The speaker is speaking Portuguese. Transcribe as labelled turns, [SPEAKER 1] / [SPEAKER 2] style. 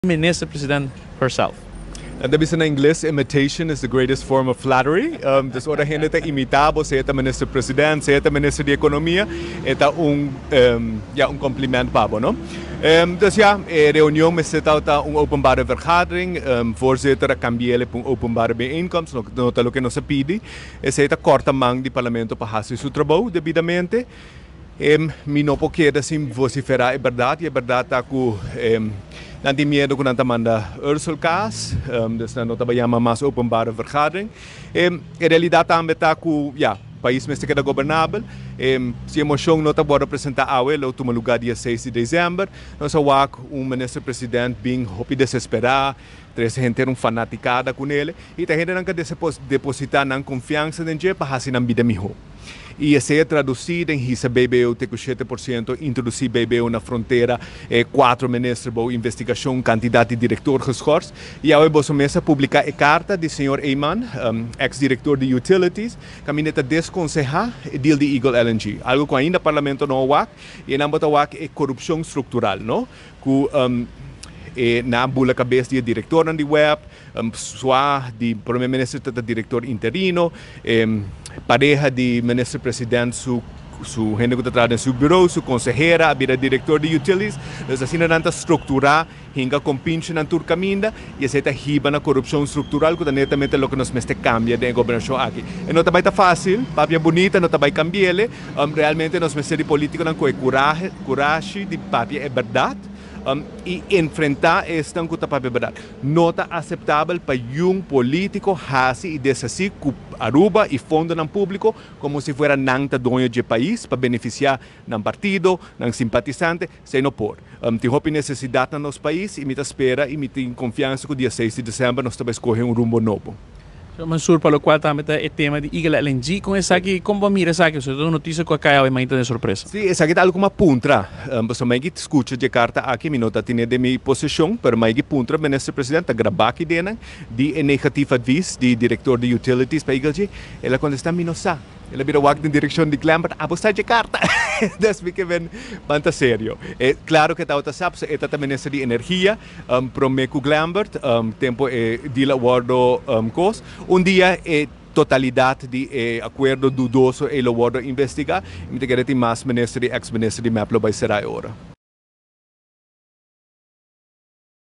[SPEAKER 1] Minister President herself.
[SPEAKER 2] Deve ser na inglês, imitation is the greatest form of flattery. Dus ora gente está imitado, se é ministro presidente, se é ministro de economia, é um cumprimento para não? Dus ja, reunião me zit uit openbare vergadering. Voorzitter cambiele para openbare bijeenkomst, nota lo que nos pede. Se é corta mão de parlamento para fazer seu trabalho devidamente. Mi não pode assim vociferar, é verdade está com nanti medo que nanta manda Ursulkaas, dus não trabalhamos mais openbare vergadering. A realidade também está com, país mesmo que é governável. Se a moção não está bora apresentar a ele, o último lugar dia 6 de dezembro, nós vamos ministro-presidente bem desesperado, três gente fanaticada com ele, e a gente não quer depositar na confiança de gente para fazer uma vida melhor. E esse é traduzido em Hisa BBU, tem 7%, introduzir BBU na fronteira, 4 ministros para investigação, candidato de diretor geschorsd. E agora você começa publicar a carta do senhor Eyman, ex-diretor de Utilities, que me está desconsejar o deal de Eagle LNG. Algo que ainda o parlamento não o e não é corrupção estrutural, não? Na bula cabeça de diretor na web, pessoa de primeiro-ministro da diretor interino, pareja de ministro-presidente su gente que está em seu bureau, su consejera, a vida diretor de utilities, então assim não está estruturar, hinga com pinche na turcaminda e essa é riba na corrupção estrutural que netamente é o que nos meste cambia de governação aqui. E não está fácil, papia bonita, não está cambiar, realmente nos meste de político não com coragem de papia é verdade. E enfrentar esta verdade. Não é aceitável para um político fazer e descer com Aruba e fundo no público como se fosse nanta dono do país para beneficiar no partido, no simpatizante, sem não pôr. Tem necessidade no nosso país e me espera e me tem confiança que o dia 6 de dezembro nós vamos escolher rumo novo.
[SPEAKER 1] Mansur, para o qual também está o tema de Eagle LNG, com essa aqui, como mira essa aqui, você tem notícia que caiu e mais de surpresa.
[SPEAKER 2] Sim, essa aqui é algo mais puntra. Você mais que escuta de carta aqui, me nota tinha de minha posição, mas mais que puntra, o ministro-presidente, gravar aqui dentro, de negative advice, de diretor de utilities para Eagle, ela contesta, me não sabe. Ela vira wag na direção de Glambert, você de carta. Das fica bem banta sério. É claro que está sabe, é também nessa de energia, prometo Glambert, tempo de la guardo cos. Dia é totalidade de acordo dudoso e lo guardo investigar. E me tem mais ministro e ex-ministro de Maplo vai ser agora.